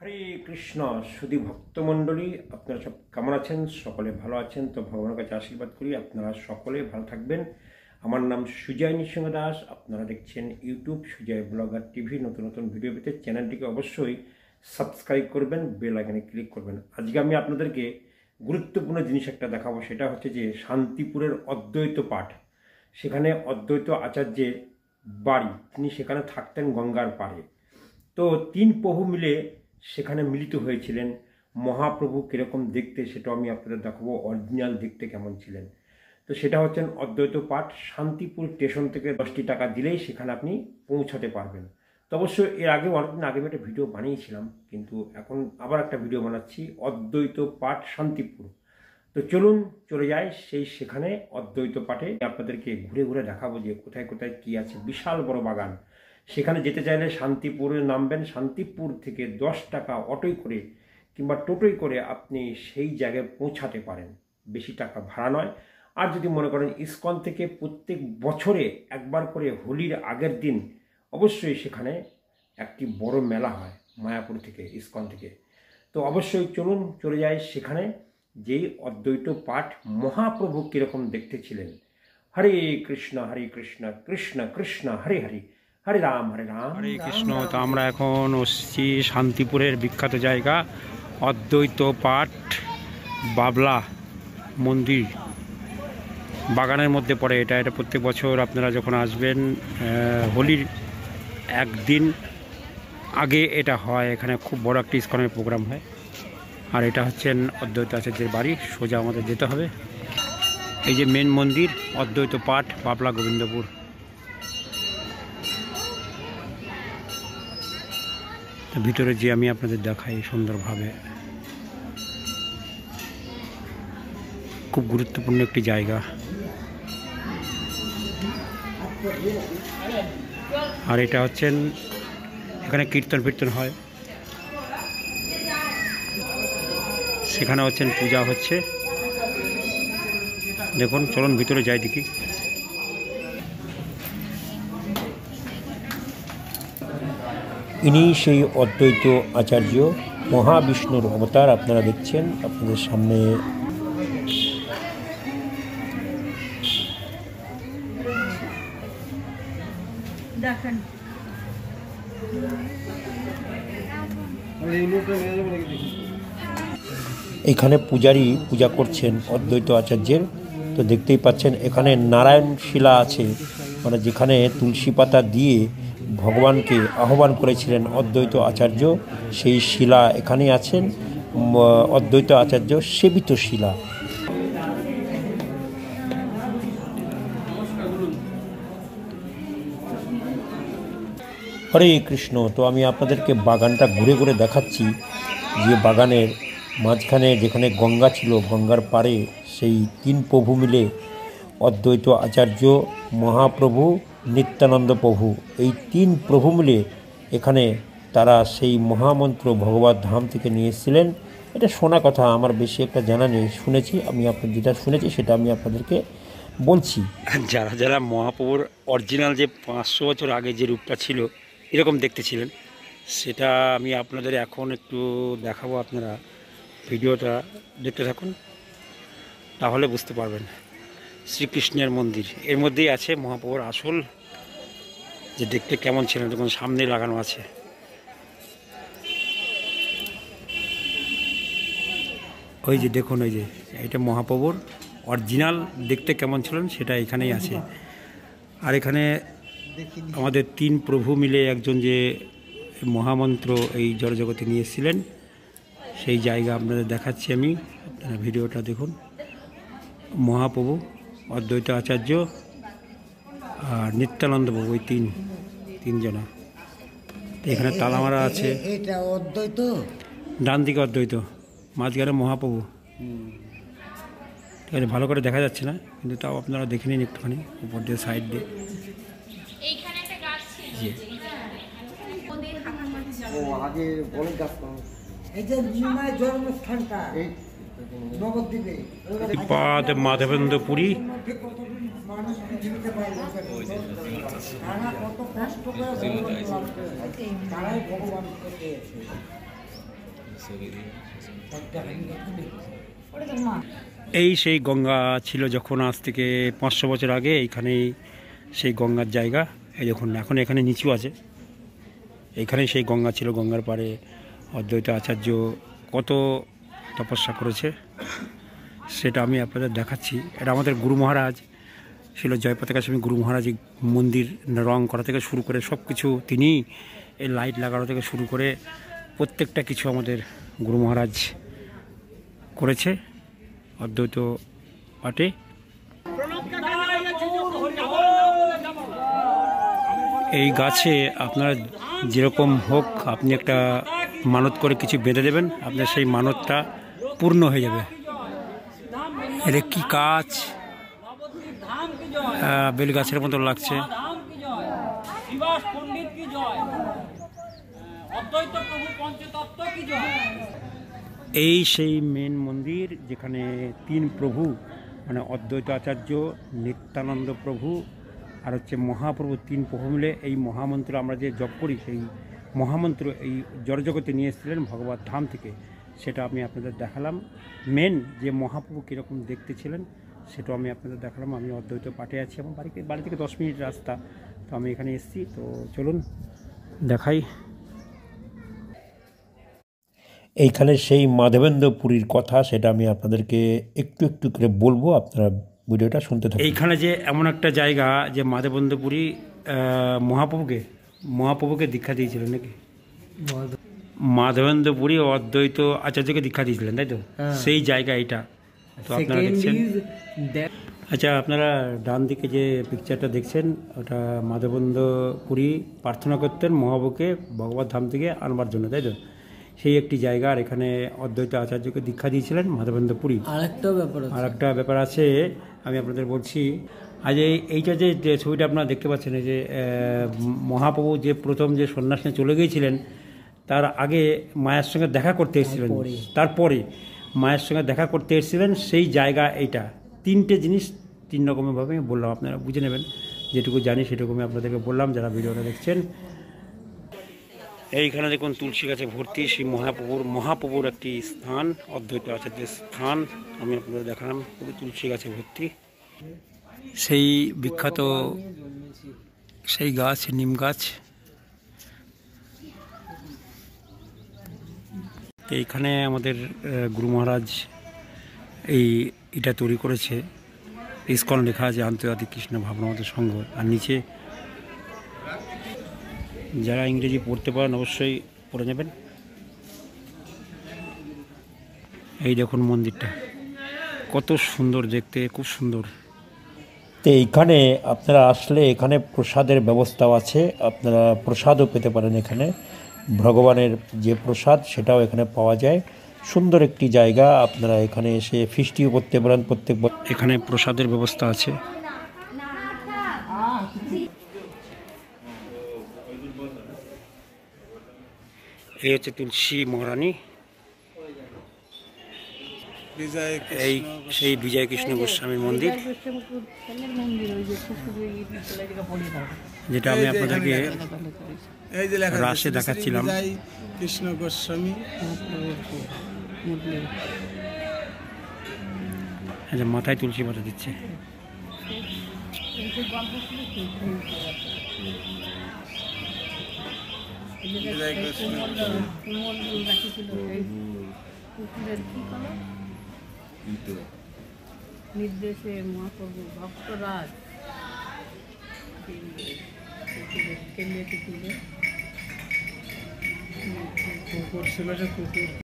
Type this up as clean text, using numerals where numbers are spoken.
হরে কৃষ্ণ সুধী ভক্তমণ্ডলী, আপনারা সব কেমন আছেন? সকলে ভালো আছেন তো ভগবানের কাছে আশীর্বাদ করি আপনারা সকলে ভালো থাকবেন। আমার নাম সুজয় নৃসিংহ দাস। আপনারা দেখছেন ইউটিউব সুজয় ব্লগার টিভি। নতুন নতুন ভিডিও পেতে চ্যানেলটিকে অবশ্যই সাবস্ক্রাইব করবেন, বেল আইকনে ক্লিক করবেন। আজকে আমি আপনাদেরকে গুরুত্বপূর্ণ জিনিস একটা দেখাবো, সেটা হচ্ছে যে শান্তিপুরের অদ্বৈত পাঠ। সেখানে অদ্বৈত আচার্যের বাড়ি, তিনি সেখানে থাকতেন গঙ্গার পাড়ে। তো তিন প্রভু মিলে সেখানে মিলিত হয়েছিলেন। মহাপ্রভু কীরকম দেখতে সেটাও আমি আপনাদের দেখাবো, অরিজিনাল দেখতে কেমন ছিলেন। তো সেটা হচ্ছেন অদ্বৈত পাঠ। শান্তিপুর স্টেশন থেকে 10টি টাকা দিলেই সেখানে আপনি পৌঁছাতে পারবেন। তো অবশ্যই এর আগে অনেকদিন আগে আমি একটা ভিডিও বানিয়েছিলাম, কিন্তু এখন আবার একটা ভিডিও বানাচ্ছি অদ্বৈত পাঠ শান্তিপুর। তো চলুন চলে যাই সেখানে অদ্বৈত পাঠে। আপনাদেরকে ঘুরে ঘুরে দেখাবো যে কোথায় কোথায় কী আছে। বিশাল বড় বাগান। সেখানে যেতে চাইলে শান্তিপুরে নামবেন। শান্তিপুর থেকে 10 টাকা অটোয় করে কিংবা টোটোয় করে আপনি সেই জায়গায় পৌঁছাতে পারেন। বেশি টাকা ভাড়া নয়। আর যদি মনে করেন ইসকন থেকে প্রত্যেক বছরে একবার করে হোলির আগের দিন অবশ্যই সেখানে একটি বড় মেলা হয় মায়াপুর থেকে, ইসকন থেকে। তো অবশ্যই চলুন চলে যাই সেখানে, যেই অদ্বৈত পাঠ মহাপ্রভু কীরকম দেখতে ছিলেন। হরে কৃষ্ণ কৃষ্ণ কৃষ্ণ হরে হরে, হরে রাম হরে কৃষ্ণ। তো আমরা এখন আসছি শান্তিপুরের বিখ্যাত জায়গা অদ্বৈত পাঠ বাবলা মন্দির। বাগানের মধ্যে পড়ে এটা প্রত্যেক বছর আপনারা যখন আসবেন হোলির একদিন আগে এটা হয়। এখানে খুব বড় একটি ইসকনের প্রোগ্রাম হয়। আর এটা হচ্ছেন অদ্বৈত আচার্যের বাড়ি। সোজা আমাদের যেতে হবে। এই যে মেন মন্দির অদ্বৈত পাঠ বাবলা গোবিন্দপুর। ভিতরে যে আমি আপনাদের দেখাই সুন্দরভাবে। খুব গুরুত্বপূর্ণ একটি জায়গা। আর এটা হচ্ছেন এখানে কীর্তন ফীর্তন হয়, সেখানে হচ্ছেন পূজা হচ্ছে। দেখুন চলুন ভিতরে যাই দেখি। ইনি সেই অদ্বৈত আচার্য, মহাবিষ্ণুর অবতার। আপনারা দেখছেন আপনাদের সামনে। এখানে পূজারী পূজা করছেন অদ্বৈত আচার্যের। তো দেখতেই পাচ্ছেন এখানে নারায়ণ শিলা আছে, মানে যেখানে তুলসী পাতা দিয়ে ভগবানকে আহ্বান করেছিলেন অদ্বৈত আচার্য, সেই শিলা এখানেই আছেন। অদ্বৈত আচার্য সেবিত শিলা। হরে কৃষ্ণ। তো আমি আপনাদেরকে বাগানটা ঘুরে ঘুরে দেখাচ্ছি, যে বাগানের মাঝখানে যেখানে গঙ্গা ছিল, গঙ্গার পাড়ে সেই তিন প্রভু মিলে অদ্বৈত আচার্য, মহাপ্রভু, নিত্যানন্দ প্রভু, এই তিন প্রভু মিলে এখানে তারা সেই মহামন্ত্র ভগবত ধাম থেকে নিয়ে এসেছিলেন। এটা শোনা কথা, আমার বেশি একটা জানা নেই, শুনেছি আমি। আপনার যেটা শুনেছি সেটা আমি আপনাদেরকে বলছি। যারা যারা মহাপ্রভুর অরিজিনাল যে 500 বছর আগে যে রূপটা ছিল এরকম দেখতে ছিলেন, সেটা আমি আপনাদের এখন একটু দেখাবো। আপনারা ভিডিওটা দেখতে থাকুন, তাহলে বুঝতে পারবেন। শ্রীকৃষ্ণের মন্দির এর মধ্যেই আছে মহাপ্রভুর আসল যে দেখতে কেমন ছিলেন, তখন সামনে লাগানো আছে। ওই যে দেখুন, ওই যে এটা মহাপ্রভুর অরিজিনাল দেখতে কেমন ছিলেন সেটা এখানেই আছে। আর এখানে আমাদের তিন প্রভু মিলে একজন যে মহামন্ত্র এই জড়জগতে নিয়ে এসেছিলেন, সেই জায়গা আপনাদের দেখাচ্ছি আমি। আপনারা ভিডিওটা দেখুন। মহাপ্রভু, অদ্বৈত আচার্য আর নিত্যানন্দ প্রভু, ওই তিনজনা। এখানে তালামারা আছে। এটা অদ্বৈত, ডান দিকে অদ্বৈত, মাঝখানে মহাপ্রভু। ঠিক আছে, ভালো করে দেখা যাচ্ছে না, কিন্তু তাও আপনারা দেখে নিন একটুখানি উপর দিয়ে, সাইড দিয়ে। মাধবেন্দ্র পুরী। এই সেই গঙ্গা ছিল যখন আজ থেকে 500 বছর আগে, এইখানেই সেই গঙ্গার জায়গা। এই দেখুন এখন এখানে নিচু আছে, এইখানেই সেই গঙ্গা ছিল। গঙ্গার পাড়ে অদ্বৈত আচার্য কত তপস্যা করেছে সেটা আমি আপনাদের দেখাচ্ছি। এটা আমাদের গুরু মহারাজ ছিল, জয়পতাকা স্বামী গুরু মহারাজ। মন্দির রং করা থেকে শুরু করে সব কিছু তিনি, এই লাইট লাগানো থেকে শুরু করে প্রত্যেকটা কিছু আমাদের গুরু মহারাজ করেছে অদ্বৈত পাঠে। এই গাছে আপনারা যেরকম হোক, আপনি একটা মানত করে কিছু বেঁধে দেবেন, আপনার সেই মানতটা পূর্ণ হয়ে যাবে। এটা কি গাছ, বেল গাছের মতো লাগছে। এই সেই মেন মন্দির যেখানে 3 প্রভু, মানে অদ্বৈত আচার্য, নিত্যানন্দ প্রভু আর হচ্ছে মহাপ্রভু, 3 প্রভু মিলে এই মহামন্ত্র আমরা যে জপ করি, সেই মহামন্ত্র এই জড়জগতে নিয়ে এসেছিলেন ভগবত ধাম থেকে। সেটা আমি আপনাদের দেখালাম। মেন যে মহাপ্রভু কীরকম দেখতে ছিলেন সেটাও আমি আপনাদের দেখালাম। আমি অদ্বৈত পাঠে আছি, আমার বাড়ি থেকে 10 মিনিট রাস্তা, তো আমি এখানে এসেছি। তো চলুন দেখাই। এইখানে সেই মাধবেন্দ্রপুরীর কথা, সেটা আমি আপনাদেরকে একটু একটু করে বলবো, আপনারা ভিডিওটা শুনতে থাকুন। এইখানে যে এমন একটা জায়গা যে মাধবেন্দ্রপুরী মহাপ্রভুকে দীক্ষা দিয়েছিলেন নাকি? মাধবেন্দ্রপুরী অদ্বৈত আচার্যকে দীক্ষা দিয়েছিলেন, তাই তো? সেই জায়গা এটা। তো আপনারা দেখছেন, আচ্ছা আপনারা ডান দিকে যে পিকচারটা দেখছেন, ওটা মাধবেন্দ্রপুরী প্রার্থনা করতেন মহাপ্রভুকে ভগবত ধাম থেকে আনবার জন্য, তাই তো? সেই একটি জায়গা। আর এখানে অদ্বৈত আচার্যকে দীক্ষা দিয়েছিলেন মাধবেন্দ্রপুরী। আরেকটা ব্যাপার আছে, আমি আপনাদের বলছি। আজ এইটা যে ছবিটা আপনারা দেখতে পাচ্ছেন, এই যে মহাপ্রভু যে প্রথম যে সন্ন্যাস নিয়ে চলে গিয়েছিলেন, তার আগে মায়ের সঙ্গে দেখা করতে এসেছিলেন, তারপরে মায়ের সঙ্গে দেখা করতে এসেছিলেন, সেই জায়গা এইটা। 3টে জিনিস 3 রকমভাবে বললাম, আপনারা বুঝে নেবেন। যেটুকু জানি সেটুকু আমি আপনাদেরকে বললাম যারা ভিডিওটা দেখছেন। এইখানে দেখুন তুলসী গাছে ভর্তি, সেই মহাপ্রভুর একটি স্থান, অদ্বৈত আচার্যের স্থান আমি আপনাদের দেখালাম। পুরো তুলসী গাছে ভর্তি। সেই বিখ্যাত সেই গাছ, নিম গাছ। এইখানে আমাদের গুরু মহারাজ এটা তৈরি করেছে। ইসকন লেখা আছে, আন্তর্জাতিক কৃষ্ণ ভাবনামত সংঘ। আর নিচে যারা ইংরেজি পড়তে পারেন অবশ্যই পড়ে নেবেন। এই দেখুন মন্দিরটা কত সুন্দর দেখতে, খুব সুন্দর। তো এইখানে আপনারা আসলে এখানে প্রসাদের ব্যবস্থাও আছে, আপনারা প্রসাদও পেতে পারেন। এখানে ভগবানের যে প্রসাদ সেটাও এখানে পাওয়া যায়। সুন্দর একটি জায়গা, আপনারা এখানে এসে ফিস্টিও করতে পারেন। প্রত্যেকবার এখানে প্রসাদের ব্যবস্থা আছে। এই হচ্ছে তুলসী মহারানী। এই সেই বিজয় কৃষ্ণ গোস্বামীর মন্দির, যেটা আমি আপনাদেরকে রাসে দেখাচ্ছিলাম। কৃষ্ণ গোস্বামী মাথায় তুলসী পাতা দিচ্ছে। নির্দেশে মহাপ্রভু ভক্তরাজ কুকুর ছিল, কুকুর